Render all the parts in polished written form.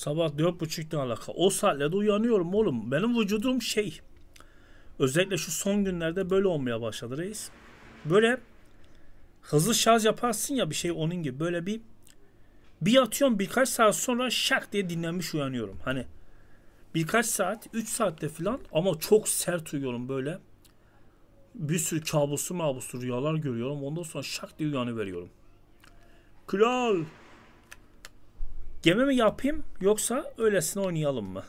Sabah 4.30'da alaka. O saatlerde uyanıyorum oğlum. Benim vücudum şey. Özellikle şu son günlerde böyle olmaya başladı reis. Böyle hızlı şarj yaparsın ya bir şey onun gibi. Böyle bir yatıyorum, birkaç saat sonra şak diye dinlenmiş uyanıyorum. Hani birkaç saat, 3 saatte falan ama çok sert uyuyorum böyle. Bir sürü kabuslu rüyalar görüyorum. Ondan sonra şak diye uyanıveriyorum. Kral. Gemi mi yapayım yoksa öylesine oynayalım mı?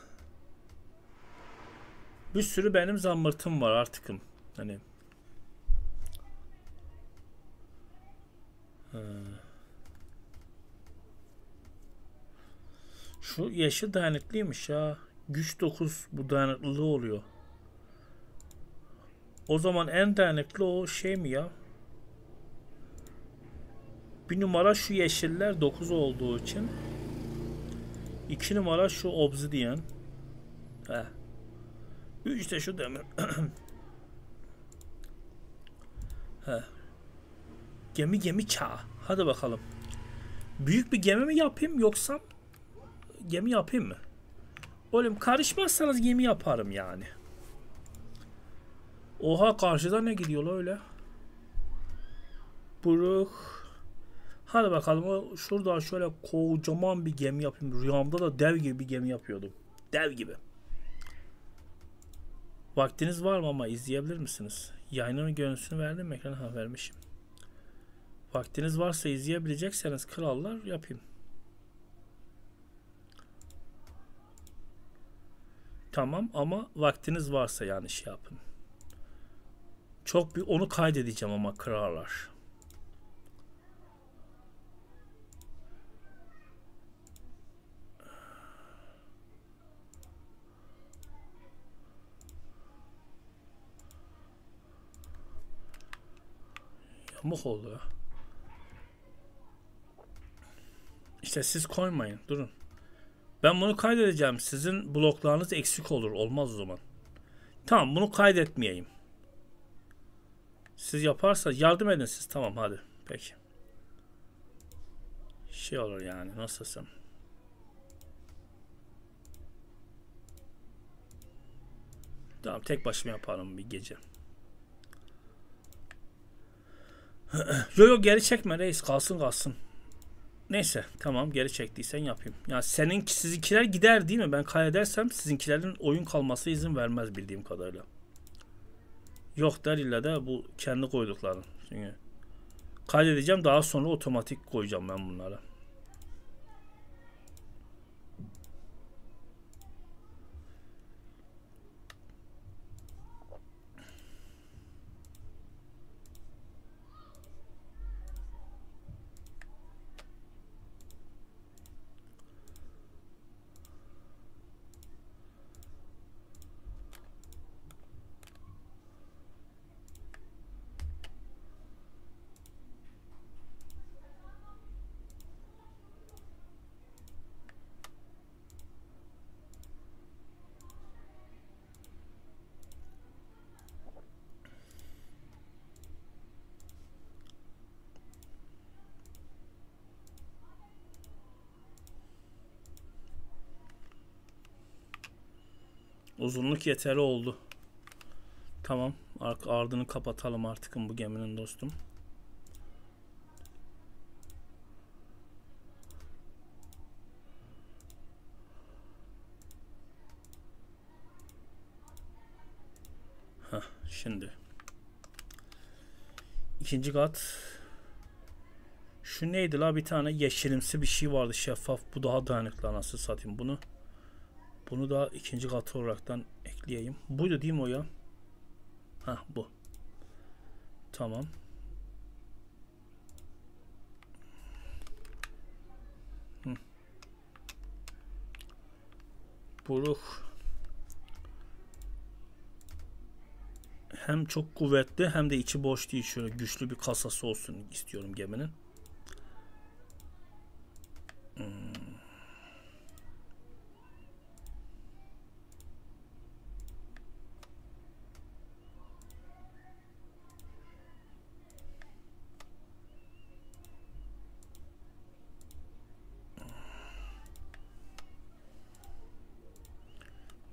Bir sürü benim zambırtım var artıkım. Hani şu yeşil dayanıklıymış ya. Güç 9 bu dayanıklılığı oluyor. O zaman en dayanıklı o şey mi ya? Bir numara şu yeşiller 9 olduğu için. 2 numara şu obsidian. He. 3 de şu demir. He. Gemi çağı. Hadi bakalım. Büyük bir gemi mi yapayım yoksa gemi yapayım mı? Oğlum karışmazsanız gemi yaparım yani. Oha karşıda ne gidiyor la öyle? Buruk. Hadi bakalım şurada şöyle kocaman bir gemi yapayım. Rüyamda da dev gibi bir gemi yapıyordum. Dev gibi. Vaktiniz var mı ama izleyebilir misiniz? Yayının görüntüsünü verdim mi ekrana? Ha vermişim. Vaktiniz varsa izleyebilecekseniz krallar yapayım. Tamam ama vaktiniz varsa yani şey yapın. Çok bir onu kaydedeceğim ama krallar. Yamuk oldu ya. İşte siz koymayın. Durun. Ben bunu kaydedeceğim. Sizin bloklarınız eksik olur. Olmaz o zaman. Tamam bunu kaydetmeyeyim. Siz yaparsa yardım edin siz. Tamam hadi. Peki. Şey olur yani. Nasılsın? Tamam tek başıma yaparım bir gece. Yo geri çekme reis. Kalsın. Neyse tamam geri çektiysen yapayım. Ya sizinkiler gider değil mi? Ben kaydedersem sizinkilerin oyun kalması izin vermez bildiğim kadarıyla. Yok der illa da bu kendi koydukların. Çünkü kaydedeceğim daha sonra otomatik koyacağım ben bunlara. Uzunluk yeterli oldu. Tamam. Ardını kapatalım artık bu geminin dostum. Heh, şimdi. İkinci kat. Şu neydi la bir tane yeşilimsi bir şey vardı şeffaf. Bu daha dayanıklı anasını satayım bunu. Bunu da ikinci katı olaraktan ekleyeyim. Buydu değil mi o ya? Hah bu. Tamam. Buruk. Hem çok kuvvetli hem de içi boş değil. Şöyle güçlü bir kasası olsun istiyorum geminin.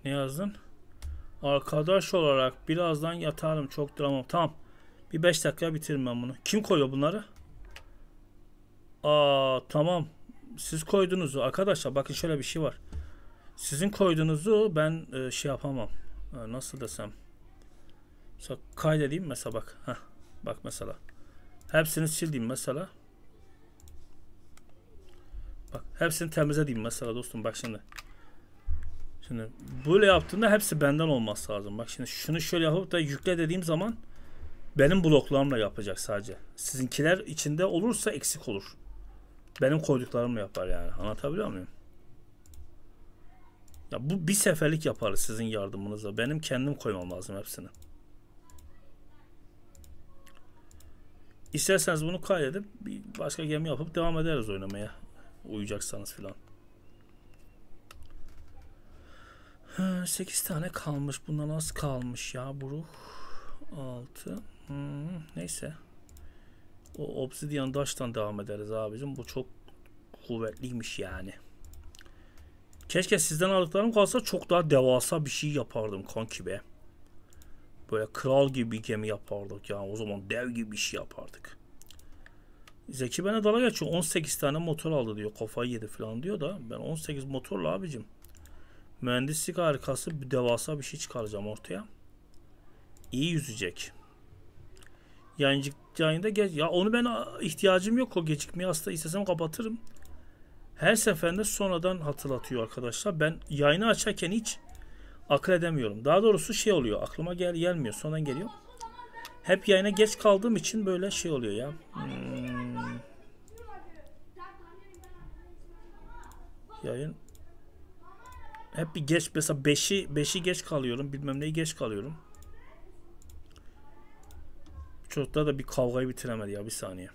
Ne yazdın? Arkadaş olarak birazdan yatarım. Çok dramam. Tamam. Bir 5 dakika bitiririm ben bunu. Kim koyuyor bunları? Aa, tamam. Siz koydunuzu. Arkadaşlar bakın şöyle bir şey var. Sizin koyduğunuzu ben şey yapamam. Nasıl desem. Mesela kaydedeyim mesela bak. Heh, bak mesela. Hepsini sildim mesela. Bak hepsini temizleyeyim mesela dostum. Bak şimdi. Şimdi böyle yaptığımda hepsi benden olması lazım. Bak şimdi şunu şöyle yapıp da yükle dediğim zaman benim bloklarımla yapacak sadece. Sizinkiler içinde olursa eksik olur. Benim koyduklarımla yapar yani. Anlatabiliyor muyum? Ya bu bir seferlik yaparız sizin yardımınızla. Benim kendim koymam lazım hepsini. İsterseniz bunu kaydedip bir başka gemi yapıp devam ederiz oynamaya. Uyuyacaksanız filan. 8 tane kalmış. Bundan az kalmış ya bu ruh. 6. Neyse. O obsidian taştan devam ederiz abicim. Bu çok kuvvetliymiş yani. Keşke sizden aldıklarım kalsa çok daha devasa bir şey yapardım kanki be. Böyle kral gibi bir gemi yapardık ya. O zaman dev gibi bir şey yapardık. Zeki bana dalga geçiyor. 18 tane motor aldı diyor. Kafayı yedi falan diyor da. Ben 18 motorla abicim. Mühendislik harikası bir devasa bir şey çıkaracağım ortaya. İyi yüzecek. Yayında geç. Ya onu ben ihtiyacım yok o gecikmeyi aslında istesem kapatırım. Her seferinde sonradan hatırlatıyor arkadaşlar. Ben yayını açarken hiç akıl edemiyorum. Daha doğrusu şey oluyor. Aklıma gelmiyor. Sonradan geliyor. Hep yayına geç kaldığım için böyle şey oluyor ya. Yayın hep bir geç mesela 5'i geç kalıyorum. Bilmem neyi geç kalıyorum. Çocuklar da bir kavgayı bitiremedi ya bir saniye.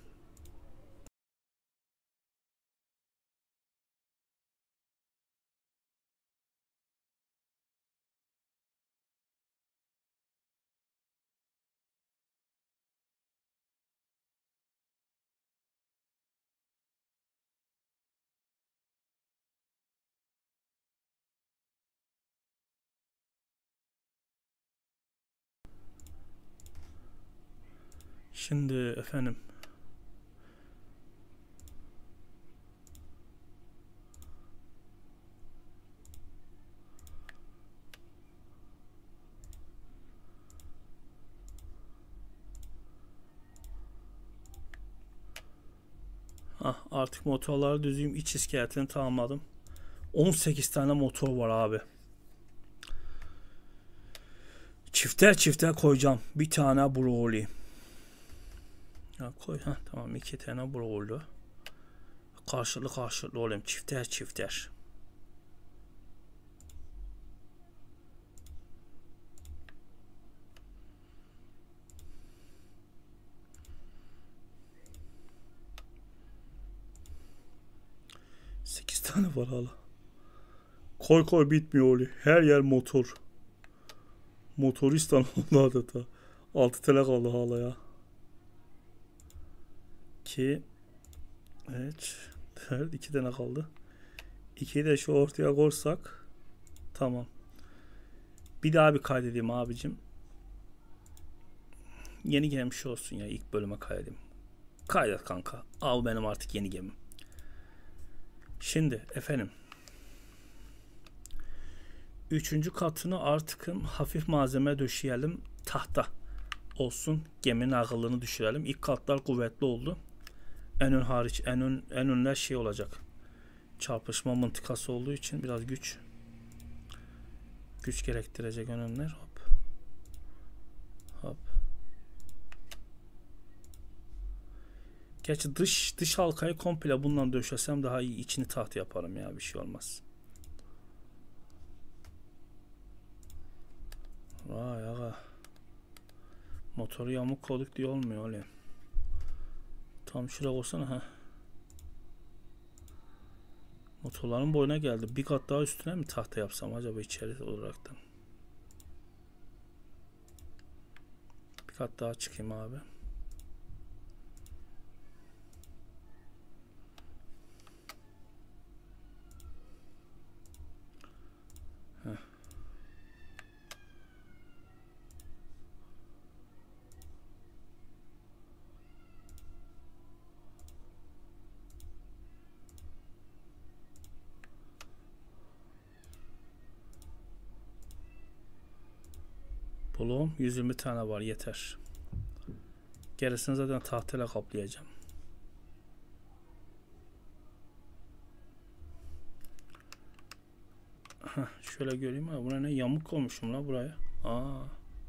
Şimdi efendim. Artık motorları düzeyim. İç iskeletini tamamladım. 18 tane motor var abi. Çifter koyacağım. Bir tane broly. Ya koy tamam 2 tane broly. Karşılıklı olayım. Çifter. Sekiz tane var hala. Koy bitmiyor öyle. Her yer motor. Motoristan oldu adeta. 6 tane kaldı hala ya. 2 3 4 2 tane kaldı. 2'yi de şu ortaya koysak tamam. Bir daha bir kaydedeyim abicim. Yeni gelmiş olsun ya ilk bölüme kaydedeyim. Kaydet kanka. Al benim artık yeni gemim. Şimdi efendim. 3. katını artık hafif malzeme döşeyelim. Tahta olsun. Geminin ağırlığını düşürelim. İlk katlar kuvvetli oldu. En ön hariç en önler şey olacak. Çarpışma mıntıkası olduğu için biraz güç gerektirecek ön önler. Hop. Gerçi dış halkayı komple bundan döşesem daha iyi, içini taht yaparım ya, bir şey olmaz. Vay aga. Motoru yamuk koyduk diye olmuyor öyle. Tam şuraya olsana ha. Motorların boyuna geldi. Bir kat daha üstüne mi tahta yapsam acaba içeri olaraktan? Bir kat daha çıkayım abi. Heh. Pulum 120 tane var, yeter. Gerisini zaten tahtayla kaplayacağım. Şöyle göreyim ha, buna ne yamuk koymuşum la buraya. Aa.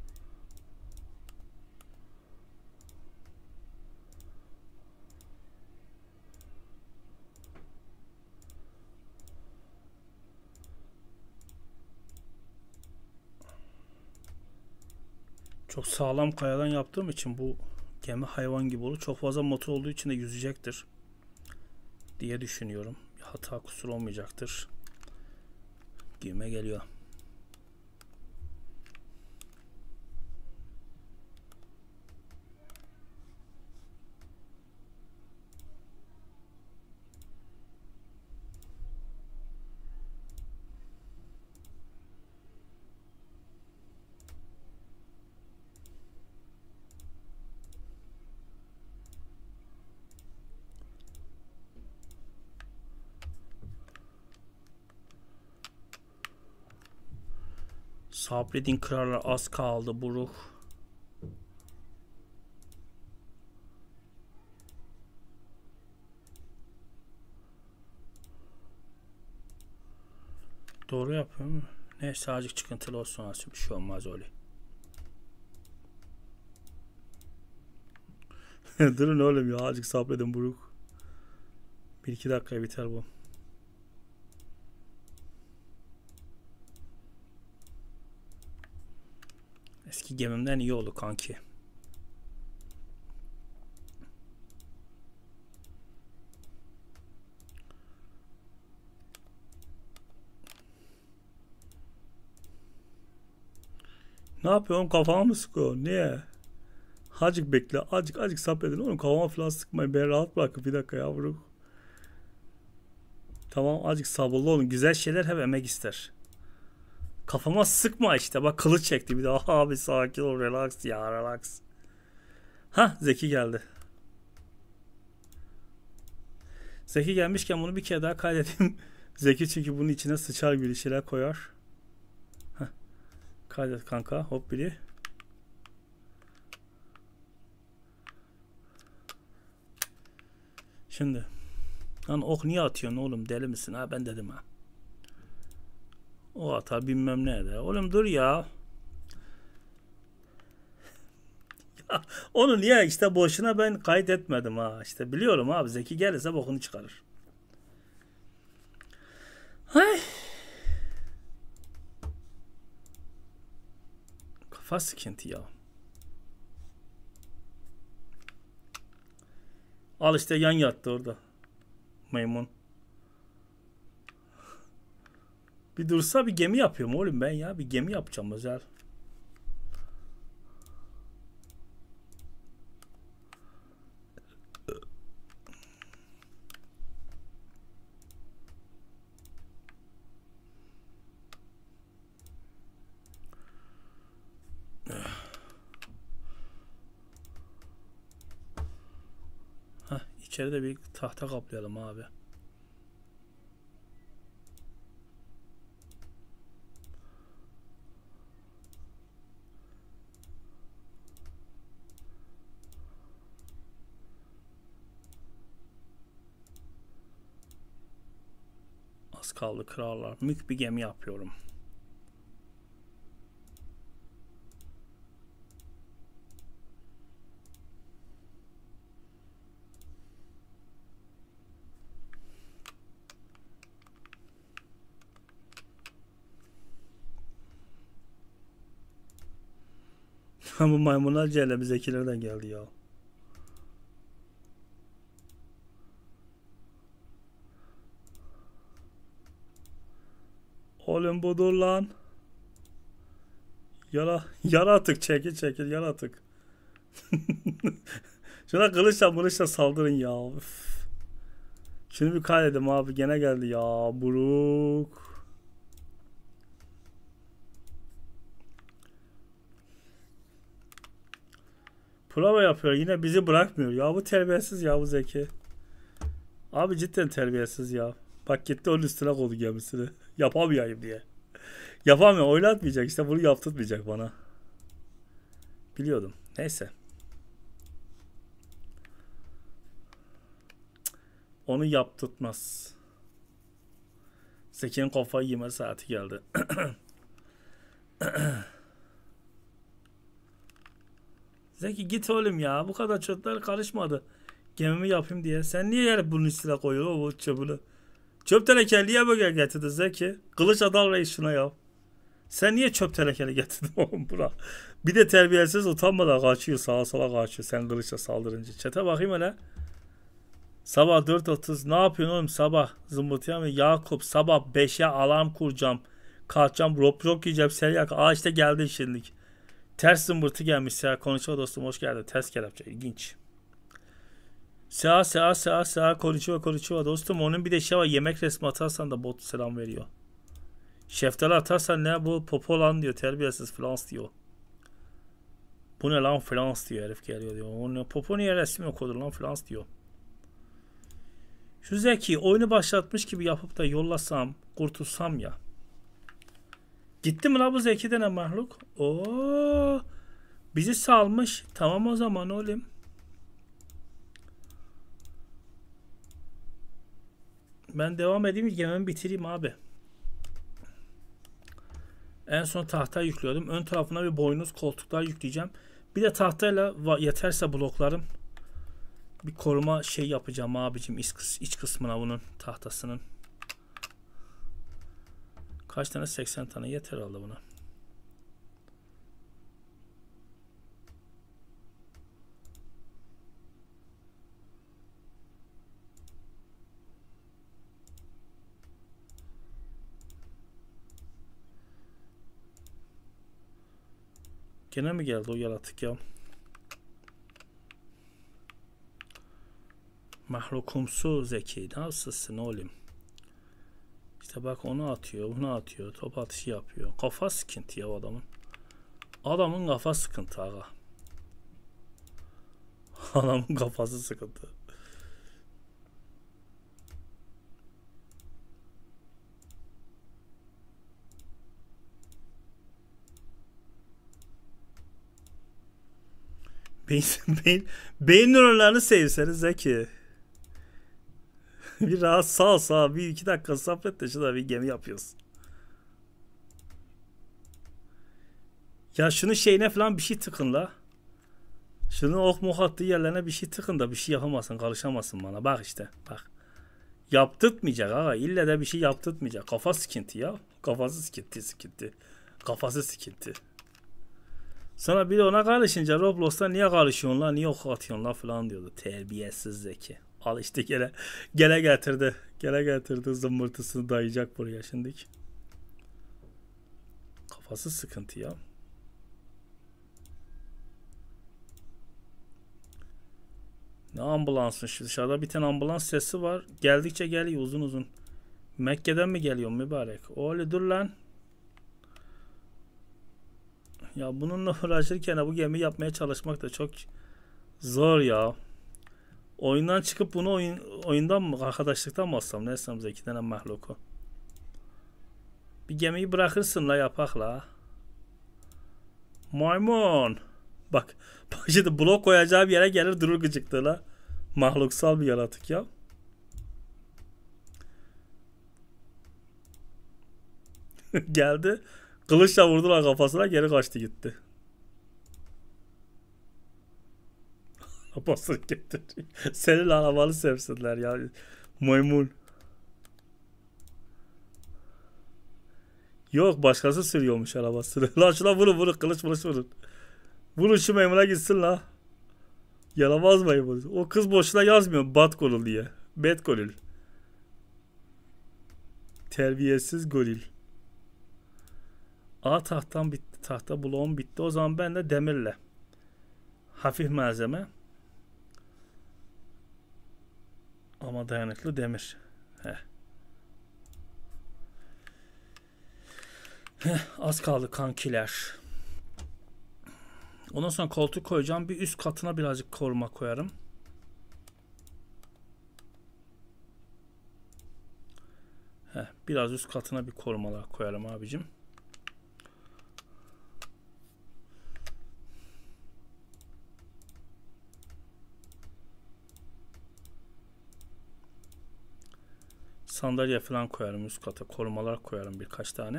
Çok sağlam kayadan yaptığım için bu gemi hayvan gibi olur. Çok fazla motor olduğu için de yüzecektir diye düşünüyorum. Hata kusur olmayacaktır. Gibime geliyor. Sabredin krallar, az kaldı buruk. Doğru yapıyorum mu? Neyse azıcık çıkıntılı olsun, nasıl bir şey olmaz öyle. Durun oğlum ya, azıcık sabredin buruk. 1-2 dakikaya biter bu. Eski gemimden iyi oldu kanki. Ne yapıyorsun, kafama mı sıkıyor? Niye? Azıcık bekle, azıcık sabredin oğlum, kafama falan sıkmayın, beni rahat bırakın bir dakika yavrum. Tamam, azıcık sabırlı olun, güzel şeyler hep emek ister. Kafama sıkma işte, bak kılıç çekti bir daha. Abi sakin ol, relax ya, relax. Ha, Zeki geldi. Zeki gelmişken bunu bir kere daha kaydedeyim. Zeki çünkü bunun içine sıçar gibi şeyler koyar. Heh. Kaydet kanka, hop biri. Şimdi. Lan ok niye atıyorsun oğlum, deli misin ha, ben dedim ha. O atar bilmem ne de. Oğlum dur ya. Onu niye işte boşuna ben kaydetmedim ha. İşte biliyorum abi, Zeki gelirse bokunu çıkarır. Hay. Kafa sıkıntı ya. Al işte, yan yattı orada. Maymun. Bir dursa, bir gemi yapıyorum oğlum ben ya. Bir gemi yapacağım özel. Hah, içeride bir tahta kaplayalım abi. Az kaldı krallar. Mük bir gemi yapıyorum. Bu maymunlar cehle Zekilerden geldi ya. Oğlum budur lan. Yaratık, çekil yaratık. Şuna kılıçla saldırın ya. Üf. Şunu bir kaydedim abi, gene geldi ya buruk. Prova yapıyor yine, bizi bırakmıyor ya, bu terbiyesiz ya bu Zeki. Abi cidden terbiyesiz ya. Bak gitti onun üstüne koydu gemisini. Yapamayayım diye. Yapamıyor, oynatmayacak işte, bunu yaptırmayacak bana. Biliyordum. Neyse. Onu yaptırtmaz. Zeki'nin kafayı yeme saati geldi. Zeki git oğlum ya. Bu kadar çöpler karışmadı. Gemimi yapayım diye. Sen niye yani bunun üstüne koyuyorsun o çöpünü? Çöp tenekeli niye böyle getirdin Zeki? Kılıç Adal Reis şuna ya. Sen niye çöp tenekeli getirdin oğlum bura? Bir de terbiyesiz utanmadan kaçıyor. Sağa sola kaçıyor. Sen kılıçla saldırınca. Çete bakayım hele. Sabah 4:30 ne yapıyorsun oğlum sabah zımbırtıya mı? Yakup sabah 5'e alarm kuracağım. Kalkacağım rock yiyeceğim seri işte geldi şimdilik. Ters zımbırtı gelmiş ya. Konuşma dostum hoş geldin. Ters kelepçe ilginç. Sağa konuşuyor dostum. Onun bir de şey var, yemek resmi atarsan da bot selam veriyor. Şeftali atarsan ne bu popo lan diyor, terbiyesiz Frans diyor. Bu ne lan Frans diyor, herif geliyor diyor. Onun popo niye resmi okudu lan Frans diyor. Şu Zeki oyunu başlatmış gibi yapıp da yollasam kurtulsam ya. Gitti mi la bu Zeki denen mahluk? Oo, bizi salmış. Tamam o zaman oğlum. Ben devam edeyim, gemimi bitireyim abi. En son tahta yüklüyordum. Ön tarafına bir boynuz koltuklar yükleyeceğim. Bir de tahtayla yeterse bloklarım. Bir koruma şey yapacağım abicim iç kısmına bunun tahtasının. Kaç tane? 80 tane yeter herhalde buna. Gene mi geldi o yaratık ya? Mahlukumsu Zeki. Nasılsın oğlum? İşte bak onu atıyor, bunu atıyor. Top atışı yapıyor. Kafa sıkıntı ya adamın. Adamın kafa sıkıntı aga. Adamın kafası sıkıntı. Beyin nöronlarını sevseniz Zeki. Bir rahat sağ bir iki dakika sabret de şurada bir gemi yapıyoruz. Ya şunun şeyine falan bir şey tıkın la. Şunun ok mok attığı yerlerine bir şey tıkın da bir şey yapamazsın, karışamazsın bana. Bak işte bak. Yaptırtmayacak aga. İlle de bir şey yaptırtmayacak. Kafa sıkıntı ya. Kafası sıkıntı. Kafası sıkıntı. Sonra bir de ona karışınca Roblox'ta niye karışıyorsun lan, niye ok atıyorsun lan falan diyordu. Terbiyesiz Zeki. Al işte gele getirdi. Gele getirdi zımbırtısını dayayacak buraya şimdilik. Kafası sıkıntı ya. Ne ambulansın şu dışarıda bir tane ambulans sesi var. Geldikçe geliyor uzun. Mekke'den mi geliyor mübarek? Öyle dur lan. Ya bununla uğraşırken bu gemi yapmaya çalışmak da çok zor ya. Oyundan çıkıp bunu oyundan mı arkadaşlıktan mı alsam? Ne etsem Zeki denen mahluku. Bir gemiyi bırakırsın la yapak la. Maymun. Bak şimdi blok koyacağı bir yere gelir durur gıcıklığı la. Mahluksal bir yaratık ya. Geldi. Kılıçla vurdular kafasına, geri kaçtı gitti. Arabasını getir. Senin arabanı sevsinler ya. Maymun. Yok başkası sürüyormuş arabasını. Lan şuna vurun kılıç vurun. Vurun şu memura gitsin la. Yaramaz maymun. O kız boşuna yazmıyor Bat Golül diye. Bet Golül. Terbiyesiz Golül. Tahtam bitti. Tahta bloğum bitti. O zaman ben de demirle. Hafif malzeme. Ama dayanıklı demir. Az kaldı kankiler. Ondan sonra koltuk koyacağım. Bir üst katına birazcık koruma koyarım. Biraz üst katına bir korumalar koyarım abicim. Sandalye falan koyarım üst kata. Korumalar koyarım birkaç tane.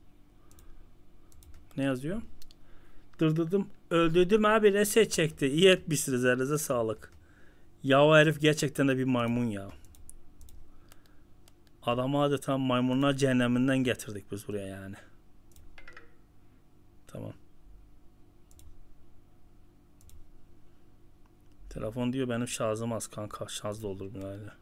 Ne yazıyor? Dırdırdım. Öldürdüm abi, reset çekti. İyi etmişsiniz, elinize sağlık. Ya o herif gerçekten de bir maymun ya. Adamı adeta maymunlar cehenneminden getirdik biz buraya yani. Tamam. Telefon diyor benim şarjım az kanka. Şarj doldur böyle.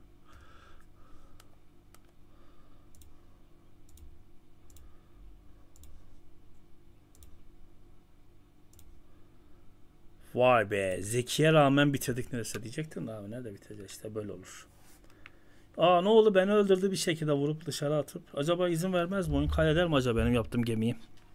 Vay be. Zeki'ye rağmen bitirdik neresi diyecektim de abi, nerede bitecek, işte böyle olur. Aa, ne oldu, beni öldürdü bir şekilde vurup dışarı atıp. Acaba izin vermez mi? Oyun kaydeder mi acaba benim yaptığım gemiyi?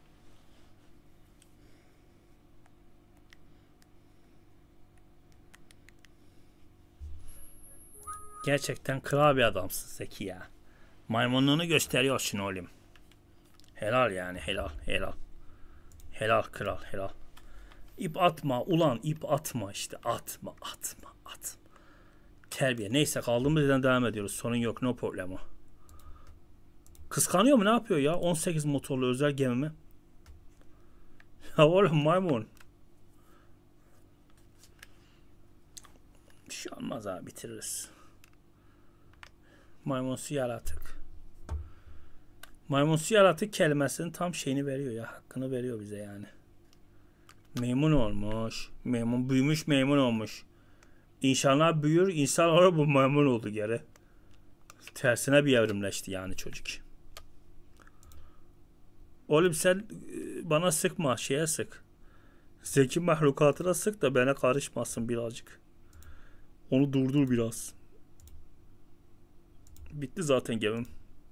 Gerçekten kral bir adamsın Zeki ya. Maymunluğunu gösteriyorsun oğlum. Helal yani, helal helal. Helal kral, helal. İp atma ulan, ip atma işte, atma atma atma. Terbiye. Neyse, kaldığımız yerden devam ediyoruz. Sorun yok, no problemo. Kıskanıyor mu, ne yapıyor ya? 18 motorlu özel gemi mi? Ya oğlum maymun. Bir şey olmaz abi, bitiririz. Maymunsu yaratık. Maymunsu yaratık kelimesinin tam şeyini veriyor ya. Hakkını veriyor bize yani. Maymun olmuş. Maymun büyümüş, maymun olmuş. İnsanlar büyür, insanlar bu maymun oldu geri. Tersine bir evrimleşti yani çocuk. Oğlum sen bana sıkma, şeye sık. Zeki mahlukatına sık da bana karışmasın birazcık. Onu durdur biraz. Bitti zaten gemim.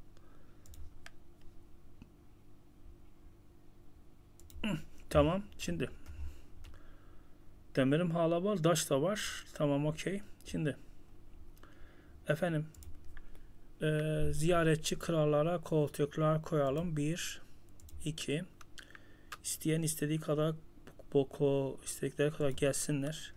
Tamam, şimdi. Demirim hala var, taş da var. Tamam, okey. Şimdi. Efendim. Ziyaretçi krallara koltuklar koyalım. 1, 2. İsteyen istediği kadar boko, istedikleri kadar gelsinler.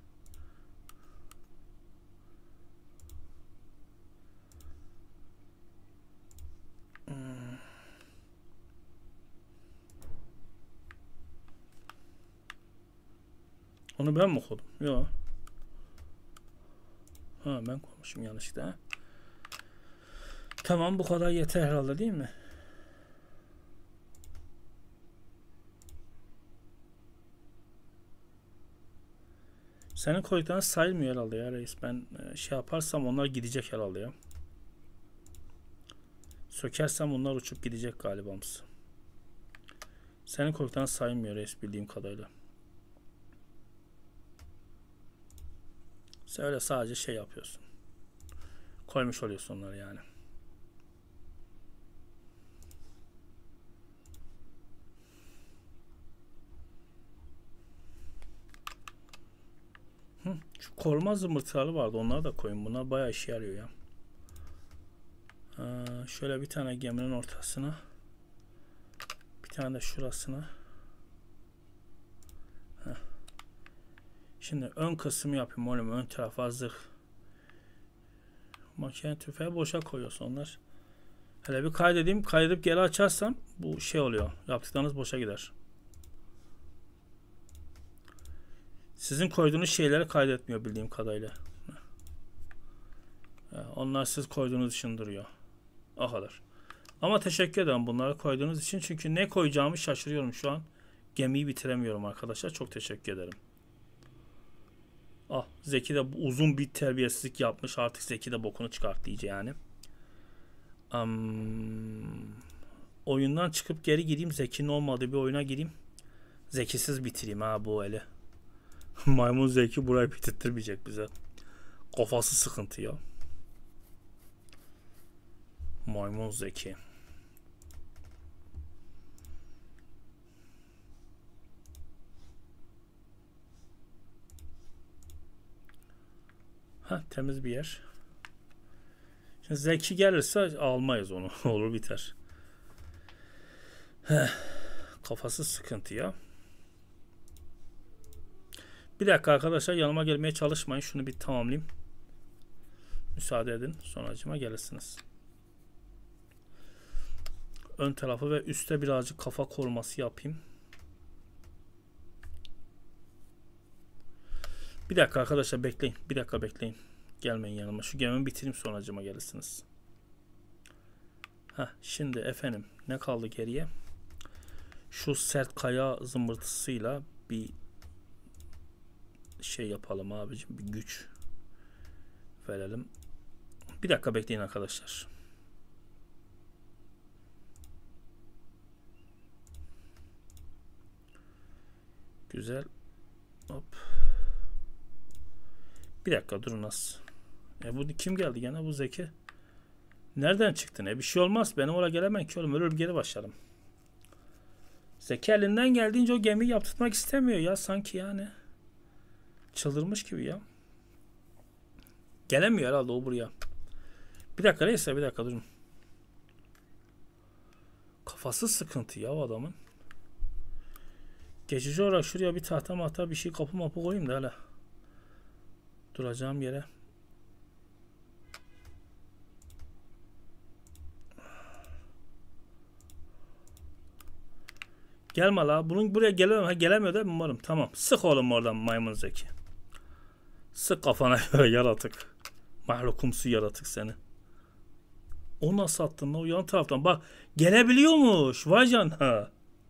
Onu ben mi okudum? Yok. Ha, ben koymuşum yanlışlıkla. Tamam, bu kadar yeter herhalde değil mi? Senin koydukların sayılmıyor herhalde ya reis. Ben şey yaparsam onlar gidecek herhalde ya. Sökersem onlar uçup gidecek galiba. Senin koydukların sayılmıyor reis bildiğim kadarıyla. Sen öyle sadece şey yapıyorsun. Koymuş oluyorsun onları yani. Şu koruma zımbırtıları vardı. Onları da koyun. Bunlar bayağı işe yarıyor ya. Şöyle bir tane geminin ortasına. Bir tane de şurasına. Şimdi ön kısmı yapayım oğlum. Ön tarafa zırh. Makine tüfeği boşa koyuyorsun onlar. Hele bir kaydedeyim. Kaydedip geri açarsam bu şey oluyor. Yaptıklarınız boşa gider. Sizin koyduğunuz şeyleri kaydetmiyor bildiğim kadarıyla. Onlar siz koyduğunuz için duruyor. O kadar. Ama teşekkür ederim bunları koyduğunuz için. Çünkü ne koyacağımı şaşırıyorum şu an. Gemiyi bitiremiyorum arkadaşlar. Çok teşekkür ederim. Ah, Zeki de uzun bir terbiyesizlik yapmış. Artık Zeki de bokunu çıkarttı iyice yani. Oyundan çıkıp geri gireyim. Zeki'nin olmadığı bir oyuna gireyim. Zekisiz bitireyim ha bu eli. Maymun Zeki burayı bitirtmeyecek bize. Kafası sıkıntı ya. Maymun Zeki. Temiz bir yer. Şimdi Zeki gelirse almayız onu. Olur biter. Kafası sıkıntı ya. Bir dakika arkadaşlar, yanıma gelmeye çalışmayın. Şunu bir tamamlayayım. Müsaade edin. Sonracıma gelirsiniz. ön tarafı ve üstte birazcık kafa koruması yapayım. Bir dakika arkadaşlar bekleyin. Bir dakika bekleyin. Gelmeyin yanıma. Şu gemimi bitireyim sonra acıma gelirsiniz. Şimdi efendim ne kaldı geriye? Şu sert kaya zımbırtısıyla bir şey yapalım abicim. Bir güç verelim. Bir dakika bekleyin arkadaşlar. Güzel. Hop. Bir dakika durun az. Bu kim geldi gene bu Zeki? Nereden çıktı ne? Bir şey olmaz. Benim oraya gelemem ki oğlum. Ölür geri başlarım. Zeki elinden geldiğince o gemiyi yaptırmak istemiyor ya sanki yani. Çıldırmış gibi ya. Gelemiyor herhalde o buraya. Bir dakika neyse bir dakika durun. Kafası sıkıntı ya o adamın. Geçici olarak şuraya bir tahta bir şey kapı mapı koyayım da hele. Duracağım yere. Gelme la. Bunun buraya gelemiyor değil mi umarım? Tamam. Sık oğlum oradan maymun Zeki. Sık kafana yaratık. Mahlukumsu yaratık seni. O nasıl attın lan o yan taraftan? Bak gelebiliyormuş. Vay canına.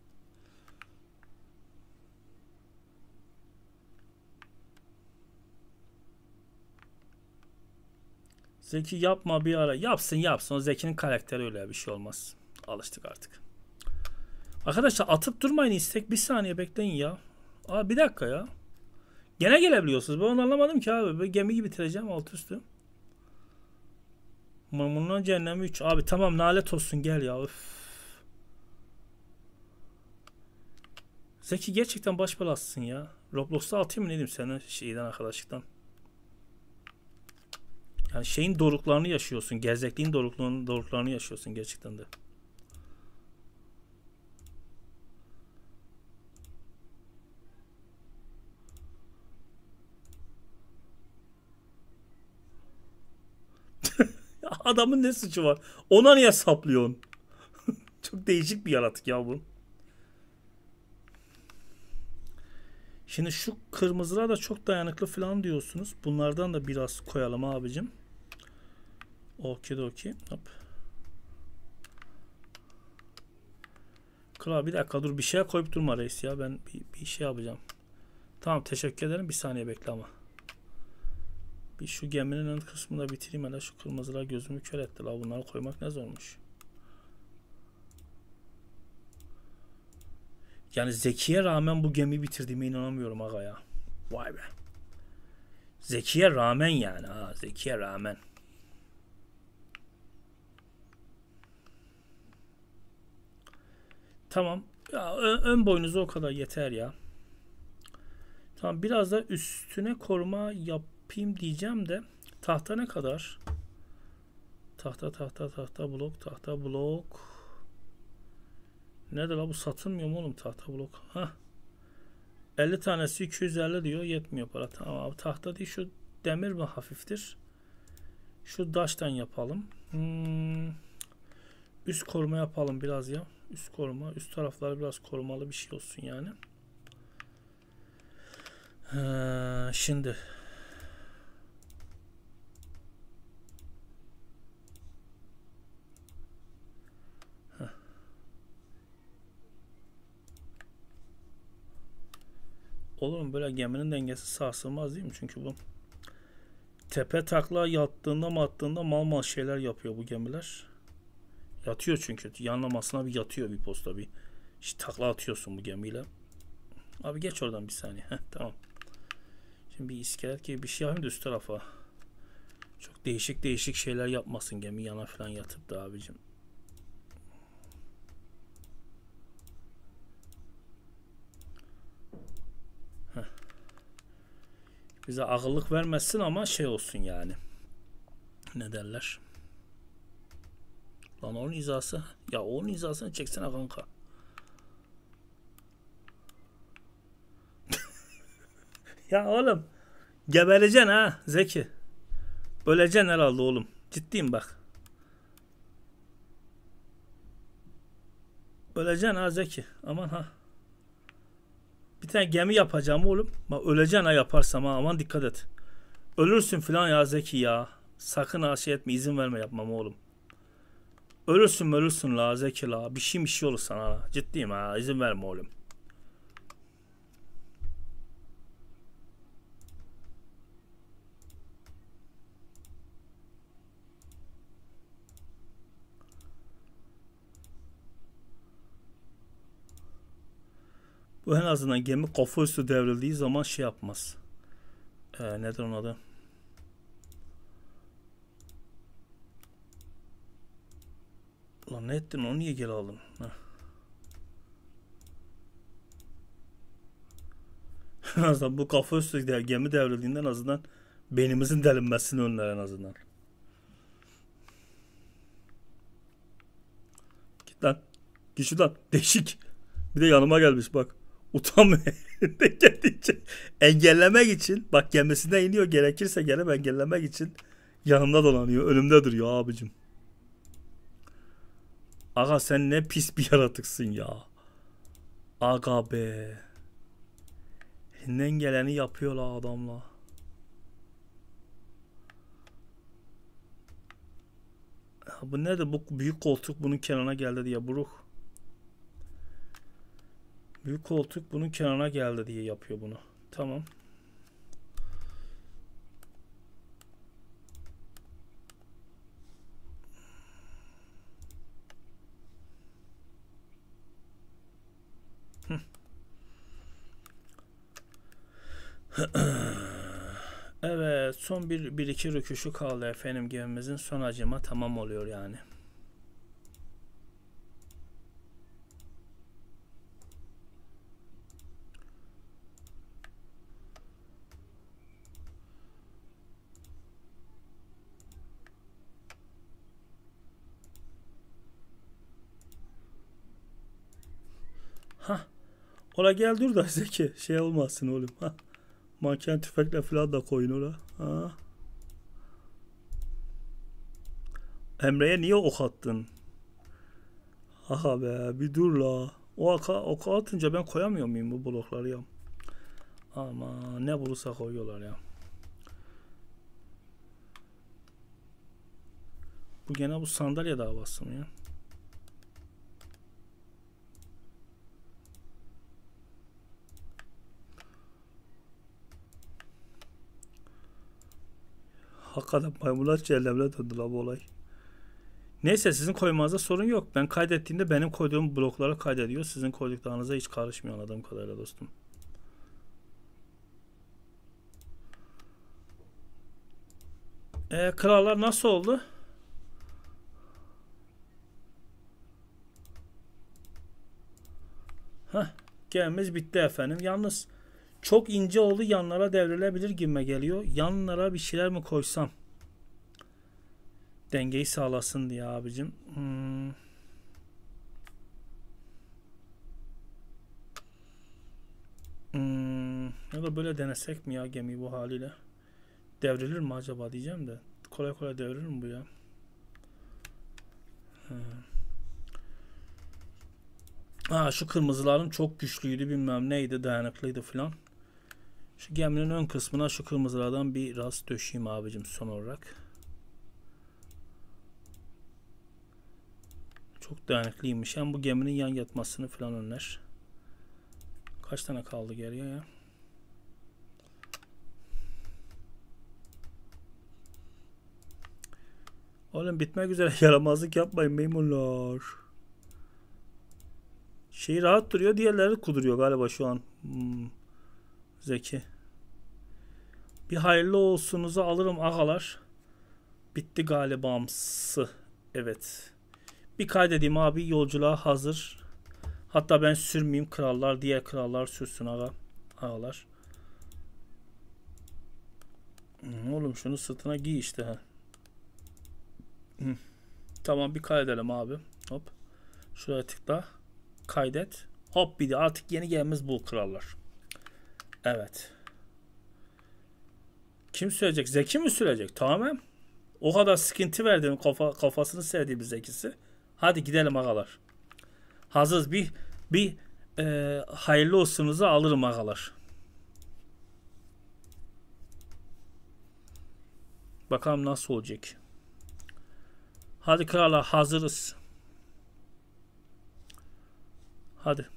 Zeki yapma bir ara. Yapsın. O Zeki'nin karakteri öyle bir şey olmaz. Alıştık artık. Arkadaşlar atıp durmayın istek. Bir saniye bekleyin ya. Bir dakika ya. Gene gelebiliyorsunuz. Ben onu anlamadım ki abi. Böyle gemi gibi bitireceğim alt üstü. Maymundan cehennemi 3. Abi tamam nalet olsun gel ya. Öf. Zeki gerçekten baş belasısın ya. Roblox'ta atayım mı ne diyeyim sana şeyden arkadaşlıktan. Yani şeyin doruklarını yaşıyorsun. Gerzekliğin doruklarını yaşıyorsun gerçekten de. Adamın ne suçu var? Ona niye saplıyorsun? Çok değişik bir yaratık ya bu. Şimdi şu kırmızılar da çok dayanıklı falan diyorsunuz. Bunlardan da biraz koyalım abicim. Okidoki. Hop. Kral bir dakika dur bir şeye koyup durma reis ya. Ben bir şey yapacağım. Tamam teşekkür ederim. Bir saniye bekle ama. Bir şu geminin ön kısmını da bitireyim. Hele şu kırmızılar gözümü kör etti. La bunları koymak ne zormuş. Yani Zeki'ye rağmen bu gemiyi bitirdiğime inanamıyorum aga ya. Vay be. Zeki'ye rağmen yani. Zeki'ye rağmen. Tamam. Ya, ön boynuzu o kadar yeter ya. Tamam biraz da üstüne koruma yapayım diyeceğim de. Tahta ne kadar? Tahta blok. Nerede la bu satılmıyor mu oğlum tahta blok? 50 tanesi 250 diyor yetmiyor para. Tamam abi tahta değil şu demir mi hafiftir? Şu taştan yapalım. Üst koruma yapalım biraz ya. Üst koruma. Üst tarafları biraz korumalı bir şey olsun yani. Şimdi. Olur mu böyle geminin dengesi sarsılmaz değil mi? Çünkü bu tepe takla yattığında mal şeyler yapıyor bu gemiler. Yatıyor çünkü. Yanlamasına bir yatıyor bir posta bir. İşte takla atıyorsun bu gemiyle. Abi geç oradan bir saniye. Tamam. Şimdi bir iskelet gibi bir şey yapayım da üst tarafa. Çok değişik şeyler yapmasın gemi yana falan yatıp da abicim. Bize ağırlık vermesin ama şey olsun yani. Ne derler? Lan onun hizası. Ya onun hizasını çeksene kanka. Ya oğlum. Gebereceksin ha Zeki. Öleceksin herhalde oğlum. Ciddiyim bak. Öleceksin ha Zeki. Aman ha. Bir tane gemi yapacağım oğlum. Bak öleceksin ha yaparsam ha. Aman dikkat et. Ölürsün filan ya Zeki ya. Sakın ha şey etme, izin verme yapmam oğlum. Ölürsün la Zeki la. Bir şey olur sana la. Ciddiyim ha, izin verme oğlum. Bu en azından gemi kafa üstü devrildiği zaman şey yapmaz. Nedir onun adı? Lan ne ettin, onu niye geri aldın? En azından bu kafa üstü gemi devrildiğinden en azından beynimizin delinmesini önler en azından. Git lan. Git şuradan. Değişik. Bir de yanıma gelmiş bak. Utanmıyor. Engellemek için bak gemisinden iniyor, gerekirse gelip engellemek için yanımda dolanıyor. Önümde duruyor abicim. Aga sen ne pis bir yaratıksın ya. Aga be. Elinden geleni yapıyorlar adamla. Bu nedir? Bu büyük koltuk bunun kenarına geldi diye buruk. Büyük koltuk bunun kenarına geldi diye yapıyor bunu. Tamam. Evet, son bir iki rüküşü kaldı efendim, gemimizin son acıma tamam oluyor yani. Ha, ola gel dur da Zeki şey olmasın oğlum. Ha, manken tüfekle falan da koyun ola. Ha. Emre'ye niye ok attın? Aha be bir dur la. Ok atınca ben koyamıyor muyum bu blokları ya? Ama ne bulursa koyuyorlar ya. Bu gene bu sandalye davası mı ya? Hakikaten maymunlar cehennemine döndü la bu olay. Neyse sizin koymanızda sorun yok. Ben kaydettiğimde benim koyduğum blokları kaydediyor. Sizin koyduklarınıza hiç karışmıyor anladığım kadarıyla dostum. Krallar nasıl oldu? Heh, gemimiz bitti efendim. Yalnız çok ince oldu, yanlara devrilebilir gibime geliyor. Yanlara bir şeyler mi koysam? Dengeyi sağlasın diye abicim. Ya da böyle denesek mi ya gemiyi bu haliyle? Devrilir mi acaba diyeceğim de. Kolay kolay devrilir mi bu ya? Ha, şu kırmızıların çok güçlüydü, bilmem neydi, dayanıklıydı filan. Şu geminin ön kısmına şu kırmızılardan biraz döşeyim abicim son olarak. Çok dayanıklıymış. Hem bu geminin yan yatmasını filan önler. Kaç tane kaldı geriye ya? Oğlum bitmek üzere, yaramazlık yapmayın maymunlar. Şey rahat duruyor, diğerleri kuduruyor galiba şu an. Zeki. Bir hayırlı olsunuzu alırım ağalar. Bitti galibamsı. Evet. Bir kaydedeyim abi, yolculuğa hazır. Hatta ben sürmeyeyim, krallar, diğer krallar sürsün ağalar. Oğlum şunu sırtına giy işte ha. Tamam, bir kaydedelim abi. Hop. Şuraya tıkla. Kaydet. Hop, bir de artık yeni gemimiz bu krallar. Evet. Kim sürecek? Zeki mi sürecek? Tamam. O kadar sıkıntı verdim, kafasını sevdiğimiz Zeki'si. Hadi gidelim ağalar. Hazırız. Bir hayırlı olsunuzu alırım ağalar. Bakalım nasıl olacak. Hadi krallar, hazırız. Hadi.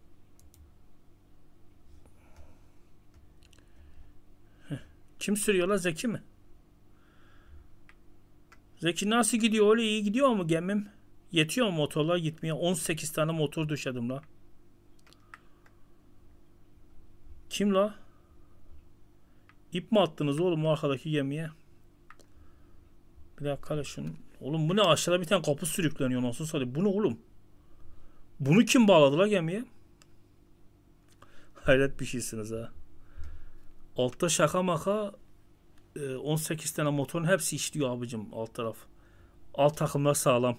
Kim sürüyor la, Zeki mi? Zeki nasıl gidiyor? Öyle iyi gidiyor mu gemim? Yetiyor mu motorlar gitmeye? 18 tane motor düşedim la. Kim la? İp mi attınız oğlum o arkadaki gemiye? Bir dakika la şunu. Oğlum bu ne, aşağıda bir tane kapı sürükleniyor, nasıl söyleyeyim? Bu ne oğlum? Bunu kim bağladı la gemiye? Hayret bir şeysiniz ha. Altta şaka maka 18 tane motorun hepsi işliyor abicim, alt taraf. Alt takımlar sağlam.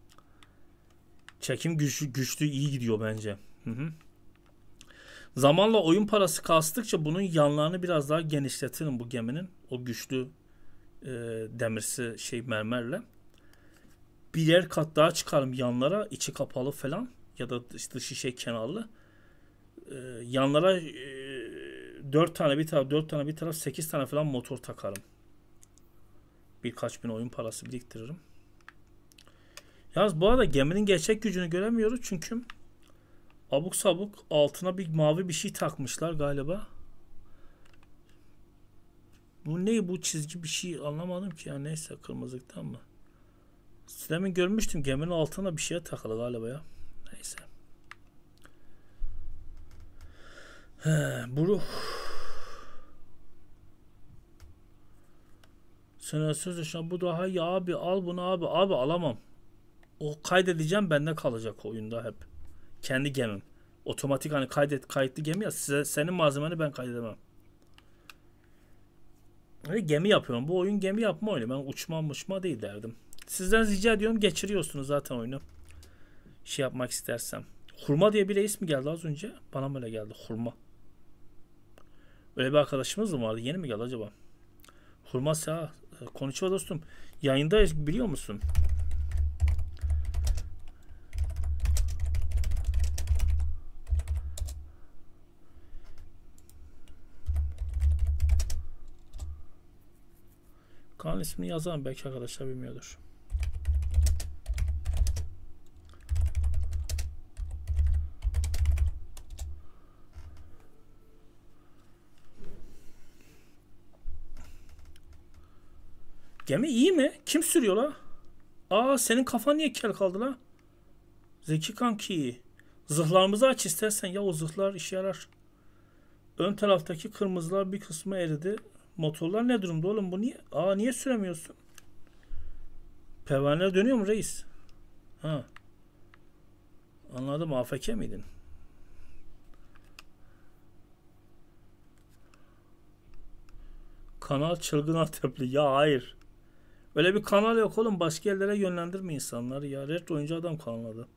Çekim güçlü iyi gidiyor bence. Hı hı. Zamanla oyun parası kastıkça bunun yanlarını biraz daha genişletirim bu geminin. O güçlü demirsi mermerle. Birer kat daha çıkarım yanlara, içi kapalı falan ya da dışı kenarlı. Yanlara 4 tane bir taraf, 4 tane bir taraf, 8 tane falan motor takarım. Birkaç bin oyun parası biriktiririm. Yalnız bu arada geminin gerçek gücünü göremiyoruz çünkü abuk sabuk altına bir mavi bir şey takmışlar galiba. Bu ne, bu çizgi bir şey anlamadım ki ya, neyse, kırmızılıktan mı? Demin görmüştüm geminin altına bir şeye takılı galiba ya. Neyse. Bu sana sözleşme bu daha iyi abi, al bunu abi. Abi alamam. O kaydedeceğim, bende kalacak oyunda hep. Kendi gemim. Otomatik hani kayıtlı gemi ya, senin malzemeni ben kaydedemem. Hani gemi yapıyorum. Bu oyun gemi yapma oyunu. Ben uçma değil derdim. Sizden rica ediyorum, geçiriyorsunuz zaten oyunu. Şey yapmak istersem. Hurma diye bir reis mi geldi az önce? Bana böyle geldi. Hurma. Öyle bir arkadaşımız mı vardı? Yeni mi geldi acaba? Hurma sağ. Konuşma dostum. Yayındayız, biliyor musun? Kanal ismini yazalım, belki arkadaşlar bilmiyordur. Gemi iyi mi? Kim sürüyor la? Aa, senin kafan niye kel kaldı la? Zeki kanki. Zırhlarımızı aç istersen ya, o zırhlar işe yarar. Ön taraftaki kırmızılar bir kısmı eridi. Motorlar ne durumda oğlum, bu niye? Aa, niye süremiyorsun? Pervaneler dönüyor mu reis? Ha. Anladım, AFK miydin? Kanal çılgın Antepli. Ya hayır. Öyle bir kanal yok oğlum. Başka yerlere yönlendirme insanları ya. Retro oyuncu adam kanalı.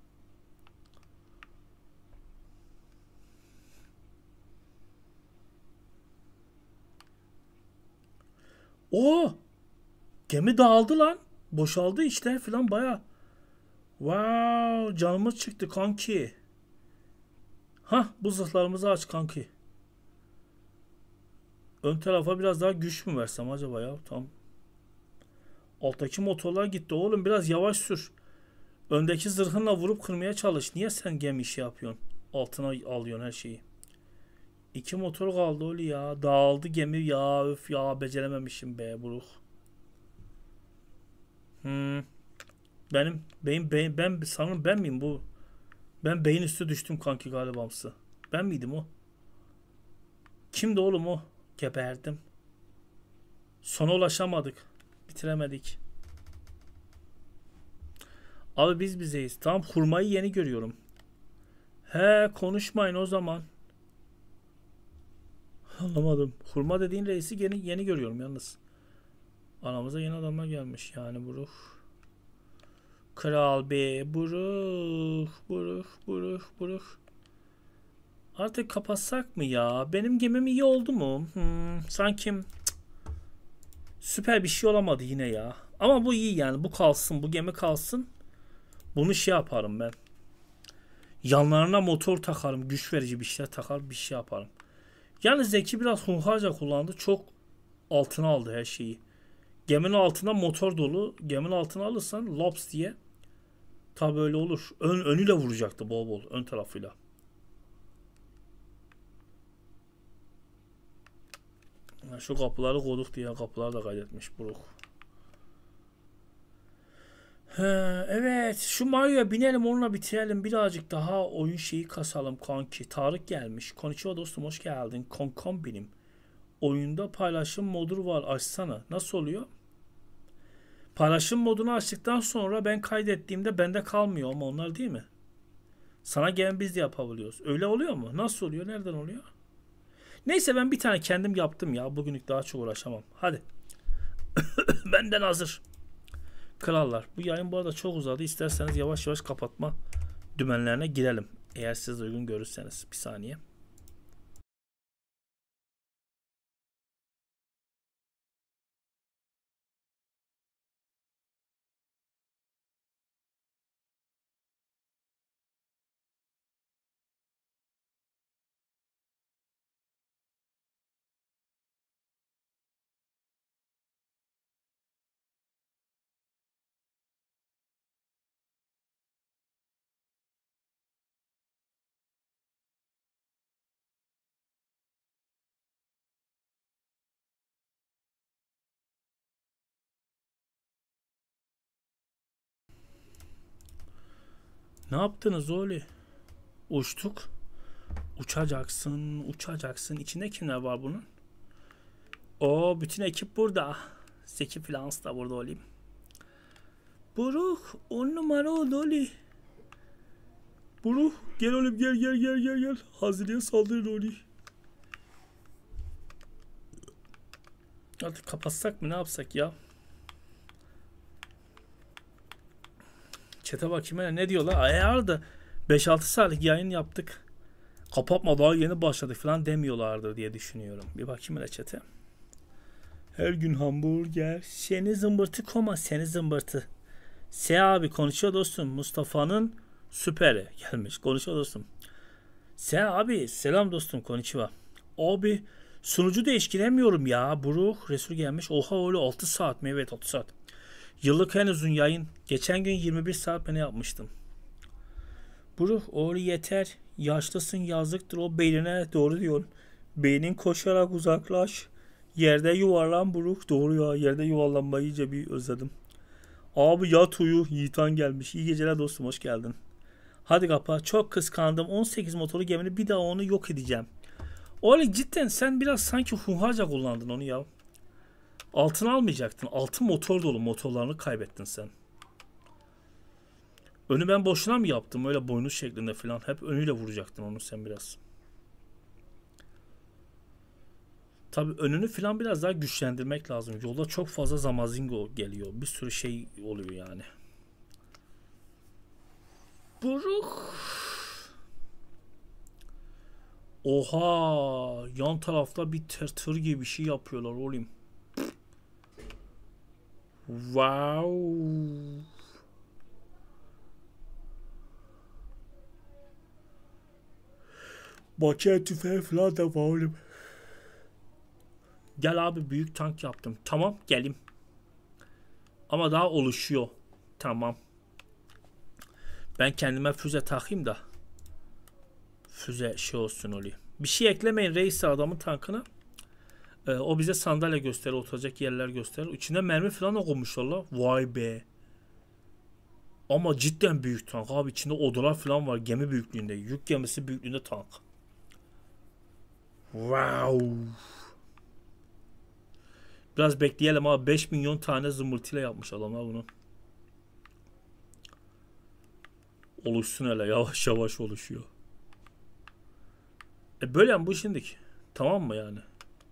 Oo! Gemi dağıldı lan. Boşaldı işte falan baya. Wow, canımız çıktı kanki. Hah, bu zırhlarımızı aç kanki. Ön tarafa biraz daha güç mü versem acaba ya? Tam. Alttaki motorlar gitti oğlum, biraz yavaş sür. Öndeki zırhınla vurup kırmaya çalış. Niye sen gemi işi yapıyorsun? Altına alıyorsun her şeyi. 2 motor kaldı öyle ya. Dağıldı gemi ya. Öf ya, becerememişim be buruk. Ben sanırım ben miyim bu? Ben beyin üstü düştüm kanki galibamsı. Ben miydim o? Kimdi oğlum o? Geberdim. Sona ulaşamadık. Bitiremedik. Abi biz bizeyiz. Tamam, hurmayı yeni görüyorum. He, konuşmayın o zaman. Anlamadım. Hurma dediğin reisi yeni görüyorum yalnız. Aramıza yeni adamlar gelmiş yani buruk. Kral be buruk. Artık kapatsak mı ya? Benim gemim iyi oldu mu? Sanki süper bir şey olamadı yine ya. Ama bu iyi yani. Bu kalsın. Bu gemi kalsın. Bunu şey yaparım ben. Yanlarına motor takarım. Güç verici bir şeyler takar, bir şey yaparım. Yani Zeki biraz hunharca kullandı. Çok altına aldı her şeyi. Geminin altına motor dolu. Geminin altına alırsan lops diye. Tabi öyle olur. Önüyle vuracaktı bol bol. Ön tarafıyla. Şu kapıları koyduk diye kapıları da kaydetmiş Buruk. He, evet şu Mario'ya binelim onunla bitirelim. Birazcık daha oyun şeyi kasalım kanki. Tarık gelmiş. Konnichiwa dostum hoş geldin. Konkon benim. Oyunda paylaşım modu var açsana. Nasıl oluyor? Paylaşım modunu açtıktan sonra ben kaydettiğimde bende kalmıyor ama onlar değil mi? Sana gelen biz de yapabiliyoruz. Öyle oluyor mu? Nasıl oluyor? Nereden oluyor? Neyse ben bir tane kendim yaptım ya. Bugünlük daha çok uğraşamam. Hadi. Benden hazır. Krallar. Bu yayın bu arada çok uzadı. İsterseniz yavaş yavaş kapatma dümenlerine girelim. Eğer siz uygun görürseniz. Bir saniye. Ne yaptınız oğlum? Uçtuk. Uçacaksın, uçacaksın. İçinde kimler var bunun? O bütün ekip burada. Zeki Flans da burada olayım. Buruk 10 numara oldu oğlum. Buruk gel oğlum gel. Hazırlığa saldırın oğlum. Hadi kapatsak mı ne yapsak ya? Çete bakayım ne diyorlar? Ayardı. 5-6 saatlik yayın yaptık. Kapatma daha yeni başladık falan demiyorlardır diye düşünüyorum. Bir bakayım hele çete. Her gün hamburger. Seni zımbırtı koma seni zımbırtı. Se abi konuşuyor dostum. Mustafa'nın süperi gelmiş. Konuşuyor dostum. Se abi selam dostum konnichiwa. Abi sunucu değiştiremiyorum ya. Buruk Resul gelmiş. Oha öyle 6 saat mi? Evet 6 saat. Yıllık en uzun yayın. Geçen gün 21 saat ne yapmıştım. Buruk oğlu yeter. Yaşlısın yazıktır o beynine doğru diyorsun. Beynin koşarak uzaklaş. Yerde yuvarlan Buruk. Doğru ya yerde yuvarlanmayı iyice bir özledim. Abi yat uyu. Yiğitan gelmiş. İyi geceler dostum hoş geldin. Hadi kapa. Çok kıskandım. 18 motorlu gemini bir daha onu yok edeceğim. Oğlum cidden sen biraz sanki hunharca kullandın onu ya. Altın almayacaktın. Altın motor dolu motorlarını kaybettin sen. Önü ben boşuna mı yaptım? Öyle boynuz şeklinde falan. Hep önüyle vuracaktın onu sen biraz. Tabii önünü falan biraz daha güçlendirmek lazım. Yolda çok fazla zamazingo geliyor. Bir sürü şey oluyor yani. Buruk. Oha. Yan tarafta bir tır gibi bir şey yapıyorlar oğlum. Wow. Makine tüfeği falan da var oğlum. Gel abi büyük tank yaptım. Tamam gelim. Ama daha oluşuyor. Tamam. Ben kendime füze takayım da. Füze şey olsun oluyor. Bir şey eklemeyin reis adamın tankına. O bize sandalye gösterir. Oturacak yerler gösterir. İçinde mermi falan da koymuşlar la. Vay be. Ama cidden büyük tank. Abi içinde odalar falan var. Gemi büyüklüğünde. Yük gemisi büyüklüğünde tank. Wow. Biraz bekleyelim abi. 5 milyon tane zımbırtıyla yapmış adamlar bunu. Oluşsun hele. Yavaş yavaş oluşuyor. Böyle mi bu şimdiki? Tamam mı yani?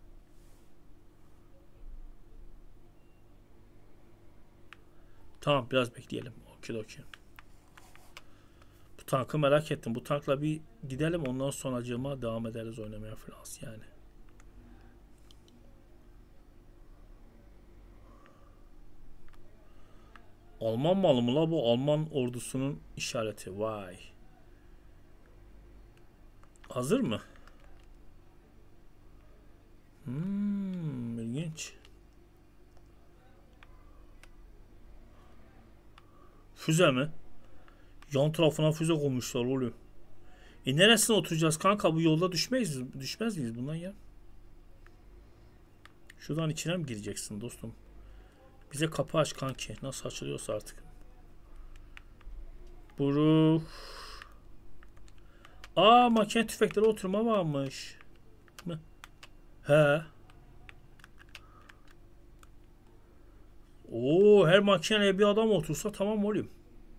Tamam biraz bekleyelim. Okey. Bu tankı merak ettim. Bu tankla bir gidelim ondan sonracığıma devam ederiz oynamaya Frans yani. Alman malı mı la bu? Alman ordusunun işareti. Vay. Hazır mı? İlginç. Füze mi? Yan tarafına füze koymuşlar oğlum. Neresine oturacağız kanka? Bu yolda düşmez miyiz bundan ya? Şuradan içine mi gireceksin dostum? Bize kapı aç kanki. Nasıl açılıyorsa artık. Buruk. Aa, makine tüfekleri oturma varmış. Mı? He. Oo, her makineye bir adam otursa tamam oğlum.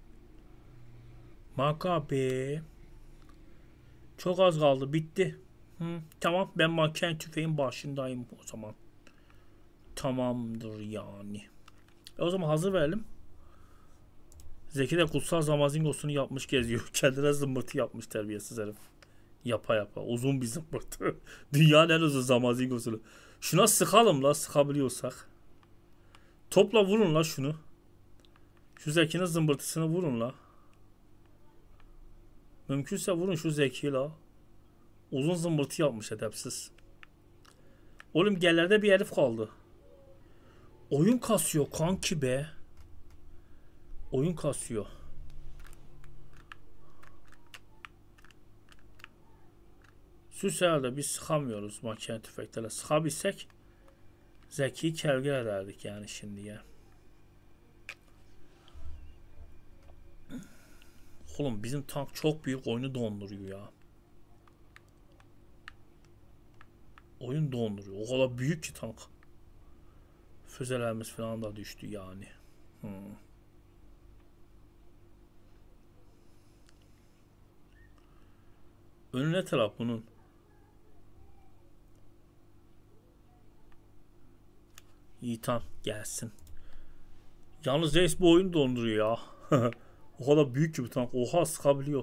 Makabe. Çok az kaldı. Bitti. Tamam, ben makine tüfeğin başındayım o zaman. Tamamdır yani. O zaman hazır verelim. Zeki de kutsal zamazingosunu yapmış geziyor. Kendine zımbırtı yapmış terbiyesiz herif. Yapa yapa. Uzun bir zımbırtı. Dünyanın en uzun zamazingosunu. Şuna sıkalım la, sıkabiliyorsak. Topla vurun la şunu. Şu Zeki'nin zımbırtısını vurun la. Mümkünse vurun şu Zeki'yi la. Uzun zımbırtı yapmış edepsiz. Oğlum yerlerde bir herif kaldı. Oyun kasıyor kanki be. Oyun kasıyor. Süs herhalde biz sıkamıyoruz makine tüfeklerle. Sıkabilsek Zeki'yi kevgir ederdik yani şimdi ya. Oğlum bizim tank çok büyük, oyunu donduruyor ya. Oyun donduruyor. O kadar büyük ki tank. Füzelerimiz falan da düştü yani. Önüne taraf bunun. Yiğitan gelsin. Yalnız reis bu oyunu donduruyor ya. O kadar büyük ki bu tank. Oha, sıkabiliyor.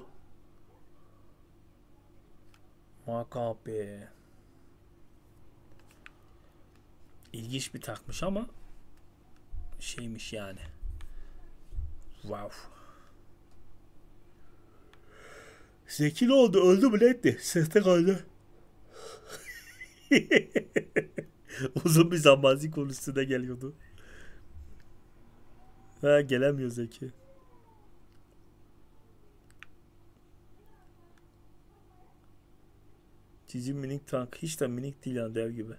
Makabe. İlginç bir takmış ama şeymiş yani. Wow. Zeki ne oldu? Öldü mü, ne etti? Seste kaldı. Uzun bir zamazin konusuna geliyordu. Ha, gelemiyor Zeki. Cici minik tank. Hiç de minik değil yani, dev gibi.